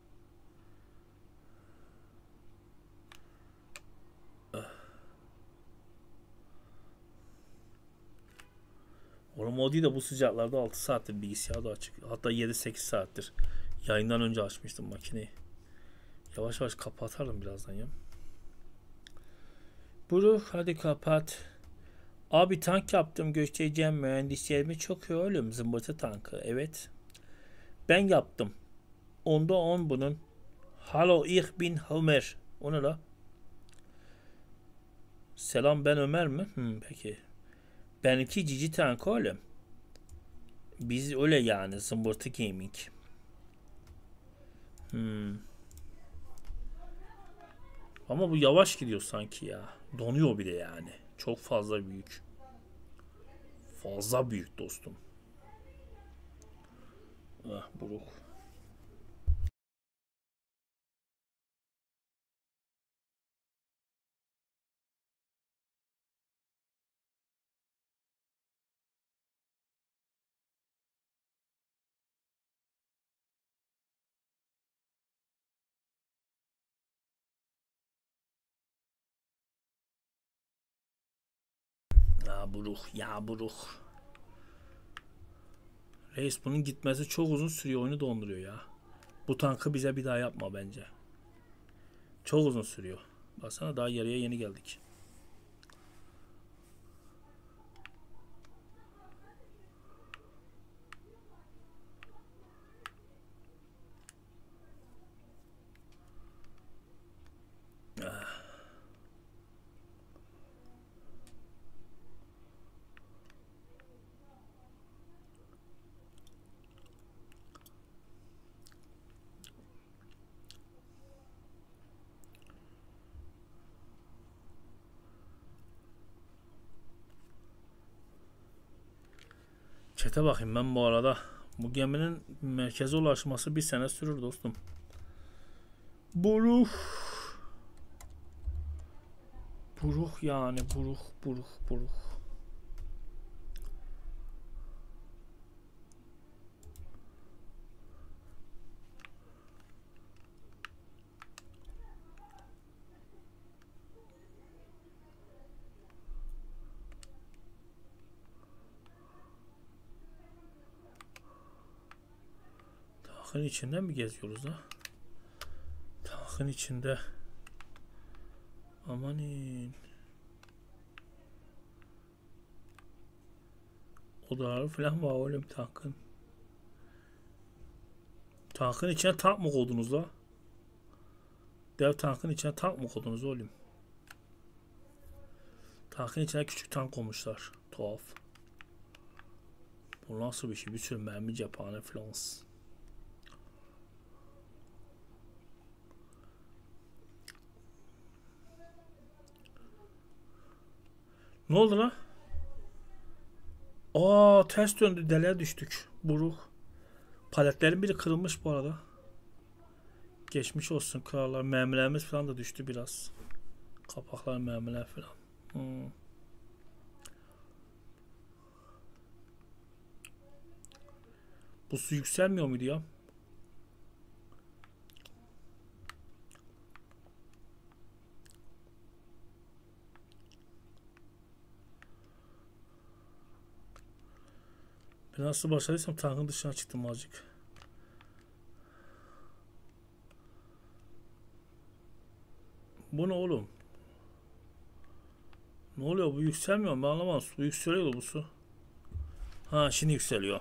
Oğlum o değil de bu sıcaklarda 6 saattir bilgisayar da açık. Hatta 7-8 saattir. Yayından önce açmıştım makineyi. Yavaş yavaş kapatalım birazdan ya. Buruk, hadi kapat. Abi tank yaptım, göstereceğim, mühendislerimi çok iyi oğlum. Zımbırtı tankı, evet. Ben yaptım. Onda 10 bunun. Hallo, ich bin Ömer. O ne la? Selam, ben Ömer mi? Peki. Benimki cici tank oğlum. Biz öyle yani, zımbırtı gaming. Ama bu yavaş gidiyor sanki ya. Donuyor bir de yani. Çok fazla büyük. Fazla büyük dostum. Ah buruk. Ya buruk. Ya buruk. Reis bunun gitmesi çok uzun sürüyor. Oyunu donduruyor ya. Bu tankı bize bir daha yapma bence. Çok uzun sürüyor. Baksana, daha yarıya yeni geldik. Çete bakayım ben bu arada. Bu geminin merkeze ulaşması bir sene sürür dostum. Buruk. Buruk yani buruk. Tankın içinde mi geziyoruz ha? Tankın içinde. Amanin. Odaları falan var oğlum tankın. Tankın içine tank mı koydunuz la? Dev tankın içine tank mı koydunuz oğlum? Tankın içine küçük tank koymuşlar. Tuhaf. Bu nasıl bir şey? Bir sürü mermi cephane falan. Ne oldu lan? Aa ters döndü. Deliğe düştük. Buruk. Paletlerin biri kırılmış bu arada. Geçmiş olsun krallar. Mermilerimiz falan da düştü biraz. Kapaklar mermiler falan. Bu su yükselmiyor muydu ya? Ben nasıl başladıysam tankın dışına çıktım azıcık. Bu ne oğlum? Ne oluyor bu yükselmiyor mu? Ben anlamadım. Bu yükseliyordu bu su. Ha şimdi yükseliyor.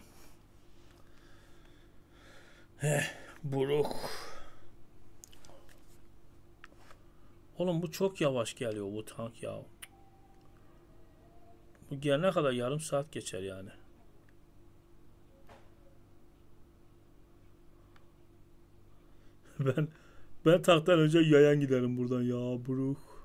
Buruk. Oğlum bu çok yavaş geliyor bu tank ya. Bu gelene kadar yarım saat geçer yani. ben ben tanktan önce yayan giderim buradan ya buruk.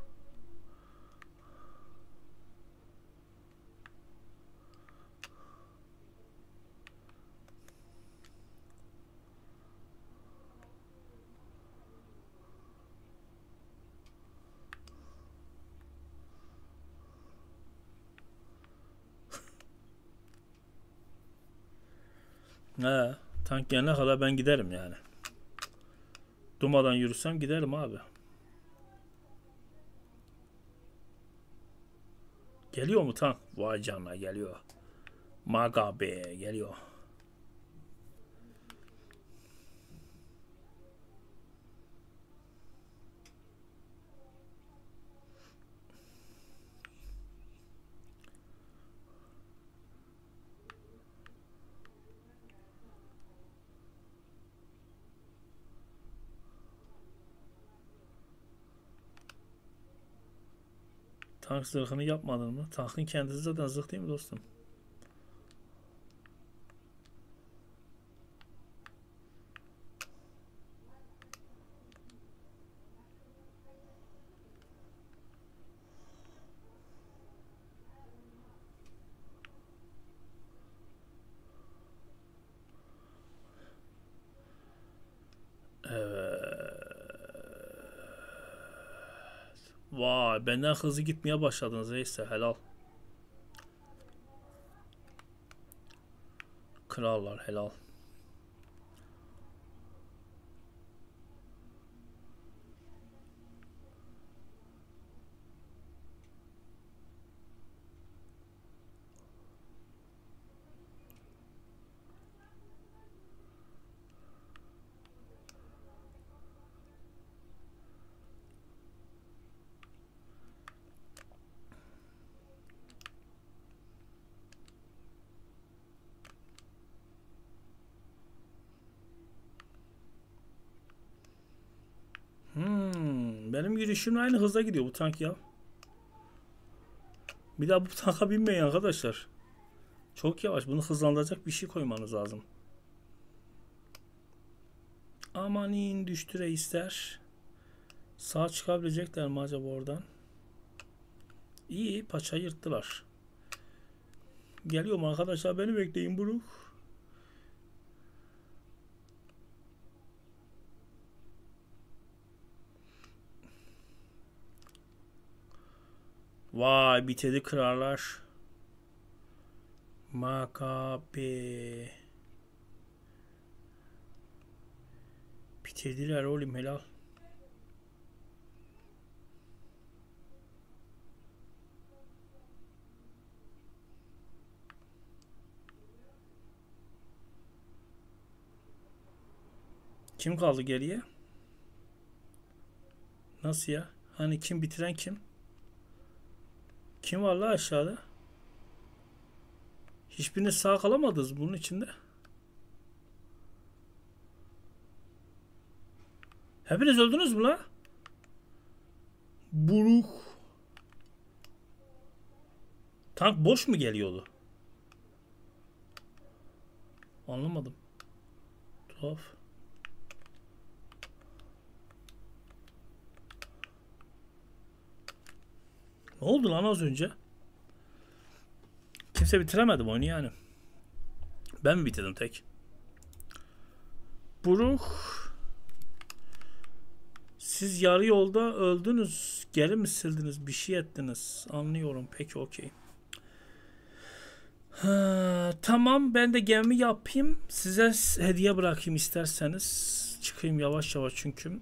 He, tank gelene kadar ben giderim yani. Durmadan yürüsem giderim abi. Geliyor mu tank? Vay canına geliyor. Maga be geliyor. Tank zırhını yapmadın mı? Tankın kendisi zaten zırh değil mi dostum? Vay benden hızlı gitmeye başladınız neyse helal. Krallar helal. Benim yürüyüşümle aynı hızla gidiyor bu tank ya. Bir daha bu tanka binmeyin arkadaşlar. Çok yavaş. Bunu hızlandıracak bir şey koymanız lazım. Amanin düştü reisler. Sağ çıkabilecekler mi acaba oradan? İyi paça yırttılar. Geliyorum arkadaşlar, beni bekleyin Buruk. Vay, bitedi kırarlar. Makabe. Bitirdiler oğlum, helal. Kim kaldı geriye? Nasıl ya? Hani kim bitiren kim? Kim var la aşağıda? Hiçbiriniz sağ kalamadınız bunun içinde. Hepiniz öldünüz mü la? Buruk. Tank boş mu geliyordu? Anlamadım. Tuhaf. Ne oldu lan az önce? Kimse bitiremedi oyunu yani. Ben mi bitirdim tek? Buruk. Siz yarı yolda öldünüz. Geri mi sildiniz? Bir şey ettiniz. Anlıyorum. Peki, okey. Tamam, ben de gemi yapayım. Size hediye bırakayım isterseniz. Çıkayım yavaş yavaş çünkü.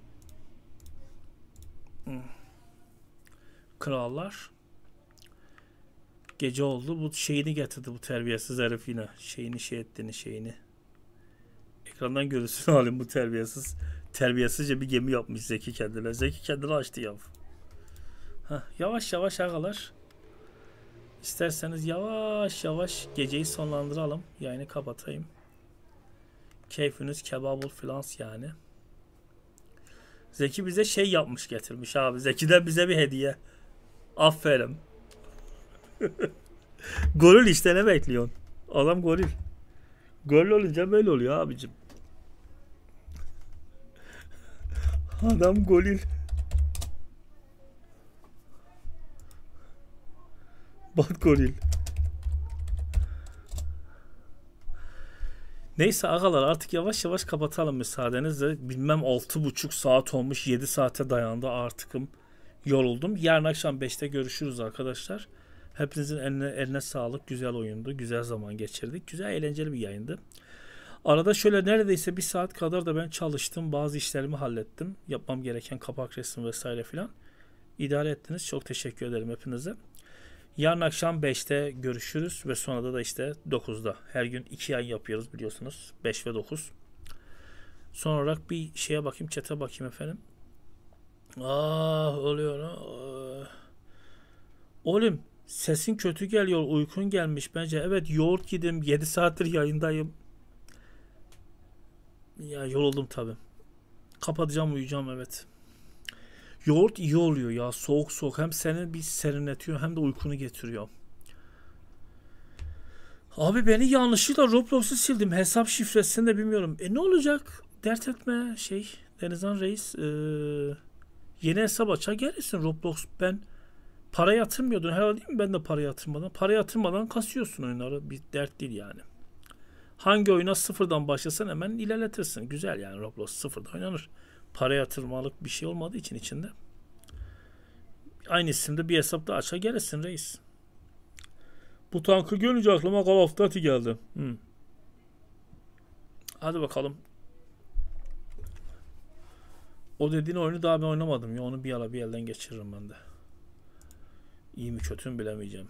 Krallar. Gece oldu. Bu şeyini getirdi bu terbiyesiz herif yine. Şeyini. Ekrandan görürsün halim bu terbiyesiz. Terbiyesizce bir gemi yapmış Zeki kendine. Zeki kendini açtı ya. Yavaş yavaş ağalar. İsterseniz yavaş yavaş geceyi sonlandıralım. Yayını kapatayım. Keyfiniz kebabul filans yani. Zeki bize şey yapmış getirmiş abi. Zeki'den bize bir hediye. Aferin. Goril işte, ne bekliyorsun? Adam goril. Goril olunca böyle oluyor abicim. Adam goril. Bak goril. Neyse agalar, artık yavaş yavaş kapatalım müsaadenizle. Bilmem 6,5 saat olmuş, 7 saate dayandı artıkım. Yoruldum. Yarın akşam 5'te görüşürüz arkadaşlar. Hepinizin eline sağlık. Güzel oyundu. Güzel zaman geçirdik. Güzel, eğlenceli bir yayındı. Arada şöyle neredeyse 1 saat kadar da ben çalıştım. Bazı işlerimi hallettim. Yapmam gereken kapak resim vesaire filan. İdare ettiniz. Çok teşekkür ederim hepinize. Yarın akşam 5'te görüşürüz ve sonra da işte 9'da. Her gün 2 yayın yapıyoruz biliyorsunuz. 5 ve 9. Son olarak bir şeye bakayım, chat'e bakayım efendim. Oluyor. Oğlum sesin kötü geliyor. Uykun gelmiş bence. Evet, yoğurt yedim. 7 saattir yayındayım. Ya yoruldum tabi. Kapatacağım, uyuyacağım, evet. Yoğurt iyi oluyor ya. Soğuk soğuk. Hem seni bir serinletiyor hem de uykunu getiriyor. Abi beni yanlışlıkla Roblox'u sildim. Hesap şifresini de bilmiyorum. Ne olacak? Dert etme Denizhan Reis. Yeni hesap açar gelirsin Roblox. Ben para yatırmıyordum herhalde, değil mi? Ben de para yatırmadan. Para yatırmadan kasıyorsun oyunları. Bir dert değil yani. Hangi oyuna sıfırdan başlasan hemen ilerletirsin. Güzel yani, Roblox sıfırdan oynanır. Para yatırmalık bir şey olmadığı için içinde. Aynı isimde bir hesap da açar gelirsin reis. Bu tankı görünce aklıma Call of Duty geldi. Hadi bakalım. O dediğin oyunu daha ben oynamadım ya. Onu bir ara bir elden geçiririm ben de. İyi mi kötü mü bilemeyeceğim.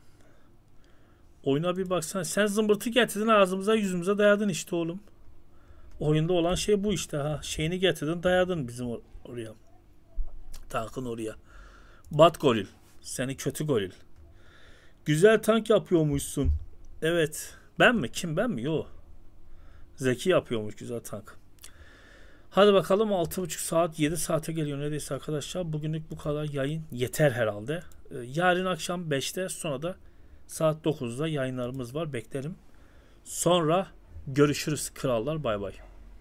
Oyuna bir baksana. Sen zımbırtı getirdin ağzımıza yüzümüze dayadın işte oğlum. Oyunda olan şey bu işte ha. Şeyini getirdin dayadın bizim oraya. Tankın oraya. Bat goril. Seni kötü goril. Güzel tank yapıyormuşsun. Evet. Ben mi? Kim, ben mi? Yo. Zeki yapıyormuş güzel tank. Hadi bakalım, 6,5 saat 7 saate geliyor neredeyse arkadaşlar. Bugünlük bu kadar yayın yeter herhalde. Yarın akşam 5'te, sonra da saat 9'da yayınlarımız var. Beklerim. Sonra görüşürüz krallar. Bay bay.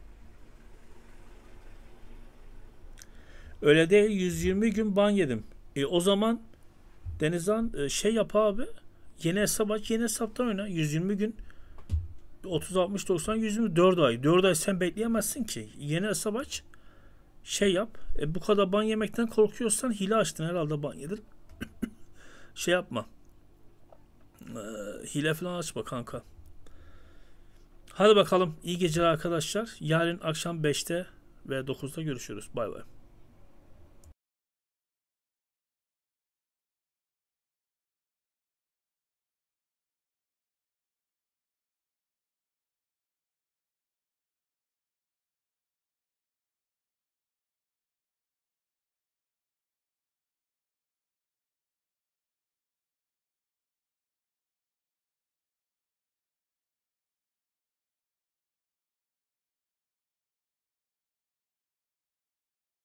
Öyle değil, 120 gün ban yedim. O zaman Denizhan şey yap abi. Yeni hesap aç. Yeni hesaptan oyna. 120 gün. 30, 60, 90, 120. 4 ay. 4 ay sen bekleyemezsin ki. Yeni hesap aç. Şey yap. Bu kadar ban yemekten korkuyorsan hile açtın herhalde, ban yedin. Şey yapma. Hile falan açma kanka. Hadi bakalım. İyi geceler arkadaşlar. Yarın akşam 5'te ve 9'da görüşürüz. Bay bay.